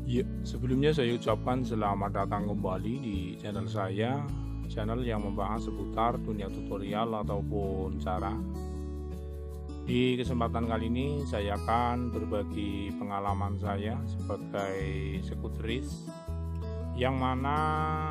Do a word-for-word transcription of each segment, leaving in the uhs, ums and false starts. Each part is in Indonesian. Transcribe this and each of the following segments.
Ya, sebelumnya saya ucapkan selamat datang kembali di channel saya, channel yang membahas seputar dunia tutorial ataupun cara. Di kesempatan kali ini saya akan berbagi pengalaman saya sebagai skuteris, yang mana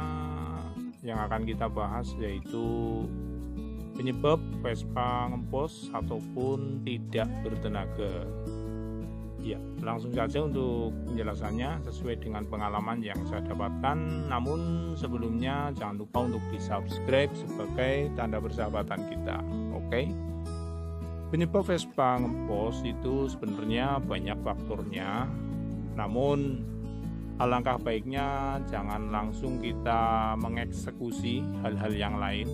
yang akan kita bahas yaitu penyebab Vespa ngempos ataupun tidak bertenaga. Ya, langsung saja untuk penjelasannya sesuai dengan pengalaman yang saya dapatkan. Namun sebelumnya jangan lupa untuk di subscribe sebagai tanda persahabatan kita. Oke. Penyebab Vespa ngempos itu sebenarnya banyak faktornya. Namun alangkah baiknya jangan langsung kita mengeksekusi hal-hal yang lain,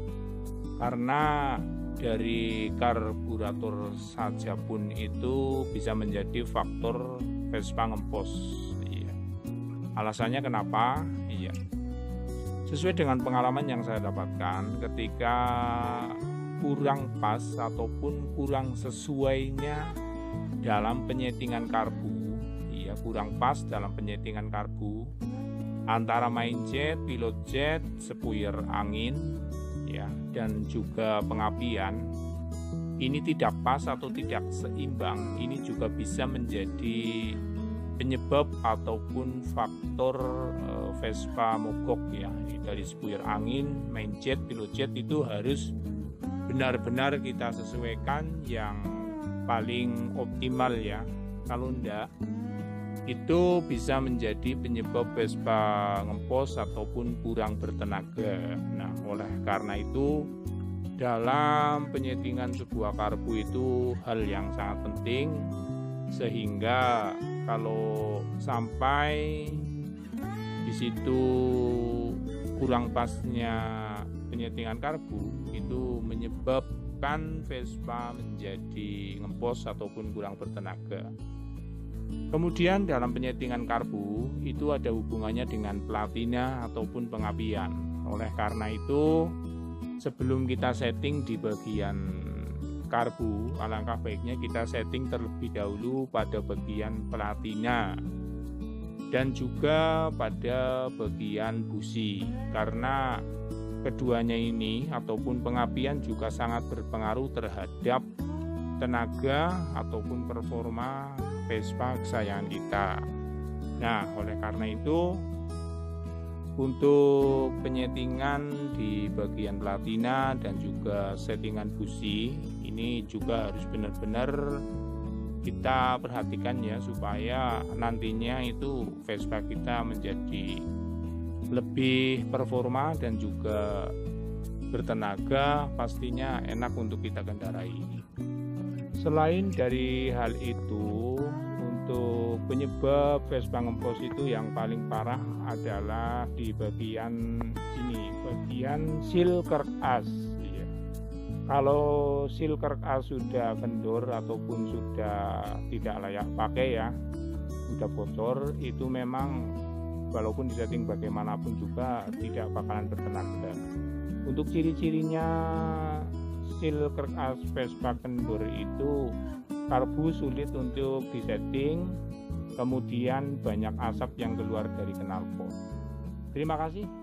karena dari karburator saja pun itu bisa menjadi faktor Vespa ngempos. Iya. Alasannya kenapa? Iya. Sesuai dengan pengalaman yang saya dapatkan, ketika kurang pas ataupun kurang sesuainya dalam penyetingan karbu, iya kurang pas dalam penyetingan karbu antara main jet, pilot jet, sepuir angin, ya, dan juga pengapian, ini tidak pas atau tidak seimbang. Ini juga bisa menjadi penyebab ataupun faktor uh, Vespa mogok, ya. Dari sepuir angin, main jet, pilot jet itu harus benar-benar kita sesuaikan yang paling optimal, ya. Kalau enggak, itu bisa menjadi penyebab Vespa ngempos ataupun kurang bertenaga. Nah, oleh karena itu dalam penyetingan sebuah karbu itu hal yang sangat penting, sehingga kalau sampai di situ kurang pasnya penyetingan karbu itu menyebabkan Vespa menjadi ngempos ataupun kurang bertenaga. Kemudian dalam penyetingan karbu itu ada hubungannya dengan platina ataupun pengapian. Oleh karena itu, sebelum kita setting di bagian karbu, alangkah baiknya kita setting terlebih dahulu pada bagian platina dan juga pada bagian busi, karena keduanya ini ataupun pengapian juga sangat berpengaruh terhadap tenaga ataupun performa Vespa kesayangan kita. Nah, oleh karena itu untuk penyetingan di bagian platina dan juga settingan busi ini juga harus benar-benar kita perhatikan, ya, supaya nantinya itu Vespa kita menjadi lebih performa dan juga bertenaga, pastinya enak untuk kita kendarai. Selain dari hal itu, untuk penyebab Vespa ngempos itu yang paling parah adalah di bagian ini, bagian seal kerk as. Ya. Kalau seal kerk as sudah kendor ataupun sudah tidak layak pakai, ya, sudah bocor, itu memang walaupun disetting bagaimanapun juga tidak bakalan bertenaga. Untuk ciri-cirinya seal kerk as Vespa kendor itu karbu sulit untuk disetting, kemudian banyak asap yang keluar dari knalpot. Terima kasih.